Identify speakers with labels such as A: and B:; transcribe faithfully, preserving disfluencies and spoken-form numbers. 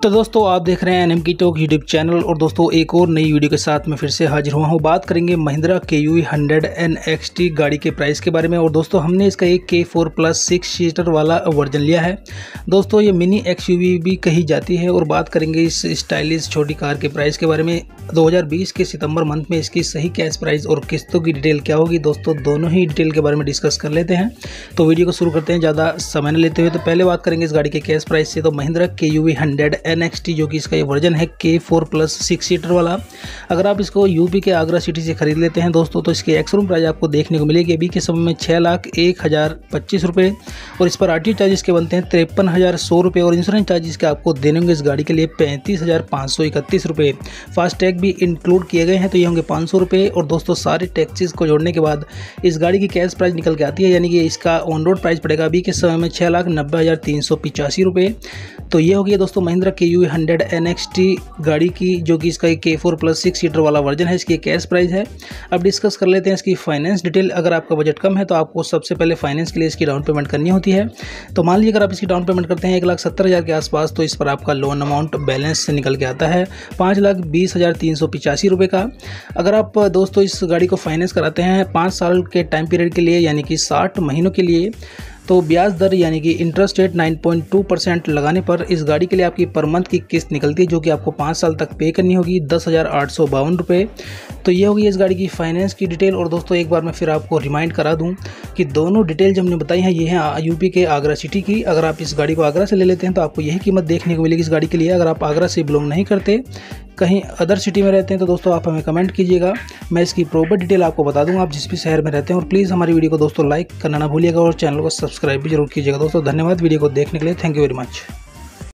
A: तो दोस्तों आप देख रहे हैं एनएम की टॉक यूट्यूब चैनल और दोस्तों एक और नई वीडियो के साथ मैं फिर से हाजिर हुआ हूँ। बात करेंगे Mahindra K U V hundred N X T गाड़ी के प्राइस के बारे में। और दोस्तों हमने इसका एक K four plus six seater वाला वर्जन लिया है। दोस्तों ये मिनी एक्सयूवी भी कही जाती है। और बात करेंगे इस स्टाइलिश छोटी कार के प्राइस के बारे में। दो हज़ार बीस के सितंबर मंथ में इसकी सही कैश प्राइस और किस्तों की डिटेल क्या होगी दोस्तों, दोनों ही डिटेल के बारे में डिस्कस कर लेते हैं। तो वीडियो को शुरू करते हैं ज़्यादा समय न लेते हुए। तो पहले बात करेंगे इस गाड़ी के कैश प्राइस से। तो Mahindra K U V hundred N X T जो कि इसका ये वर्जन है के फोर प्लस सिक्स सीटर वाला, अगर आप इसको यूपी के आगरा सिटी से खरीद लेते हैं दोस्तों तो इसकी एक्सरूम प्राइस आपको देखने को मिलेगी अभी के समय में छः लाख एक हज़ार पच्चीस रुपये। और इस पर आर टी ओ चार्जेस के बनते हैं तिरपन हज़ार सौ रुपये। और इंश्योरेंस चार्जेस के आपको देने होंगे इस गाड़ी के लिए पैंतीस हज़ार पाँच सौ इकतीस रुपये। फास्टैग भी इंक्लूड किए गए हैं तो ये होंगे पाँच सौ रुपये। और दोस्तों सारे टैक्सेस को जोड़ने के बाद इस गाड़ी की कैश प्राइस निकल के आती है, यानी कि इसका ऑन रोड प्राइस पड़ेगा अभी के समय में छः लाख नब्बे हज़ार तीन सौ पिचासी रुपये। तो ये हो गया दोस्तों Mahindra K U V hundred N X T गाड़ी की, जो कि इसका K four plus six seater वाला वर्जन है। इसकी कैश प्राइस है। अब डिस्कस कर लेते हैं इसकी फाइनेंस डिटेल। अगर आपका बजट कम है तो आपको सबसे पहले फाइनेंस के लिए इसकी डाउन पेमेंट करनी होती है। तो मान लीजिए अगर आप इसकी डाउन पेमेंट करते हैं एक लाख सत्तर हज़ार के आसपास, तो इस पर आपका लोन अमाउंट बैलेंस से निकल के आता है पाँच लाख बीस हज़ार तीन सौ पिचासी रुपये का। अगर आप दोस्तों इस गाड़ी को फाइनेंस कराते हैं पाँच साल के टाइम पीरियड के लिए, यानी कि साठ महीनों के लिए, तो ब्याज दर यानी कि इंटरेस्ट रेट नौ पॉइंट दो परसेंट लगाने पर इस गाड़ी के लिए आपकी पर मंथ की किस्त निकलती है, जो कि आपको पाँच साल तक पे करनी होगी दस हज़ार आठ सौ बावन रुपये। तो ये होगी इस गाड़ी की फाइनेंस की डिटेल। और दोस्तों एक बार मैं फिर आपको रिमाइंड करा दूं कि दोनों डिटेल जो हमने बताई हैं ये हैं यूपी के आगरा सिटी की। अगर आप इस गाड़ी को आगरा से ले लेते हैं तो आपको यही कीमत देखने को मिलेगी इस गाड़ी के लिए। अगर आप आगरा से बिलोंग नहीं करते, कहीं अदर सिटी में रहते हैं, तो दोस्तों आप हमें कमेंट कीजिएगा, मैं इसकी प्रॉपर डिटेल आपको बता दूंगा आप जिस भी शहर में रहते हैं। और प्लीज़ हमारी वीडियो को दोस्तों लाइक करना ना भूलिएगा और चैनल को सब्सक्राइब भी जरूर कीजिएगा। दोस्तों धन्यवाद वीडियो को देखने के लिए। Thank you very much.